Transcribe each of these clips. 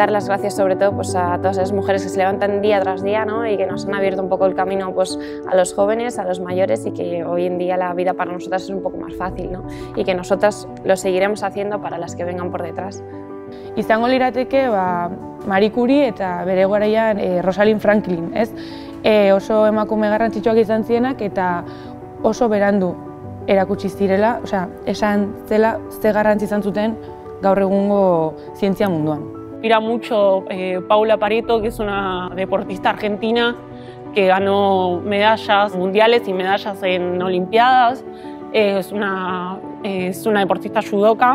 dar las gracias sobre todo pues, a todas esas mujeres que se levantan día tras día, ¿no? Y que nos han abierto un poco el camino pues, a los jóvenes, a los mayores, y que hoy en día la vida para nosotras es un poco más fácil, ¿no? Y que nosotras lo seguiremos haciendo para las que vengan por detrás. Izango lirateke Marie Curie eta bere garaian Rosalind Franklin, ez? Oso emakume garrantzitsuak izan zienak eta oso berandu erakutsi zirela, esan zela ze garrantzi izan zuten gaur egungo zientzia munduan. Inspira mucho Paula Pareto, que es una deportista argentina que ganó medallas mundiales y medallas en Olimpiadas. Es una deportista judoka,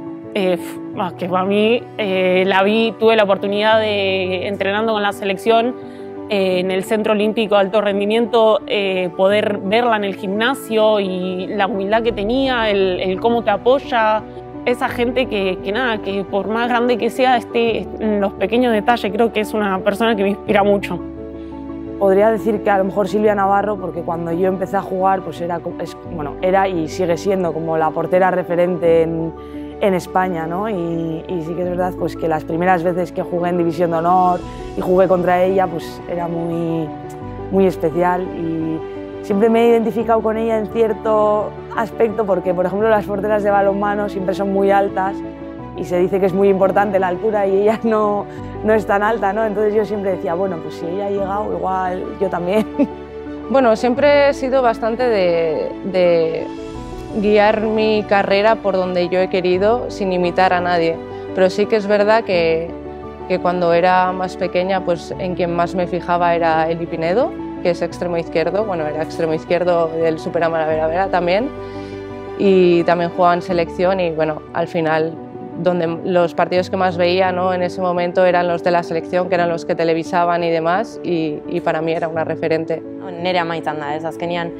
que para mí la vi, tuve la oportunidad de, entrenando con la selección en el Centro Olímpico de Alto Rendimiento, poder verla en el gimnasio y la humildad que tenía, el cómo te apoya. Esa gente que por más grande que sea, esté en los pequeños detalles. Creo que es una persona que me inspira mucho. Podría decir que a lo mejor Silvia Navarro, porque cuando yo empecé a jugar pues era y sigue siendo como la portera referente en España, ¿no? Y sí que es verdad pues, que las primeras veces que jugué en División de Honor y jugué contra ella pues, era muy especial, y siempre me he identificado con ella en cierto aspecto porque, por ejemplo, las porteras de balonmano siempre son muy altas y se dice que es muy importante la altura y ella no es tan alta, ¿no? Entonces yo siempre decía, bueno, pues si ella ha llegado, igual yo también. Bueno, siempre he sido bastante de guiar mi carrera por donde yo he querido sin imitar a nadie, pero sí que es verdad que cuando era más pequeña, pues en quien más me fijaba era Eli Pinedo, que es extremo izquierdo, bueno, era extremo izquierdo del Super Amara también, y también jugaba en selección, y bueno, al final los partidos que más veía, ¿no?, en ese momento eran los de la selección, que eran los que televisaban y demás, y para mí era una referente. Nere ama izan da, ez azkenean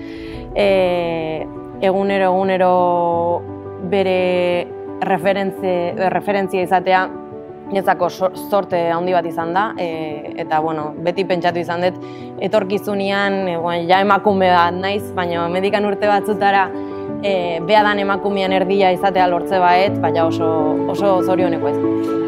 egunero bere referentzia izatea niretzako sorte handi bat izan da, eta bueno, beti pentsatu izan dut etorkizunean, ja emakume bat naiz, baina medikan urte batzutara bea dan emakumean erdia izatea lortze baet, baina oso zorioneko ez.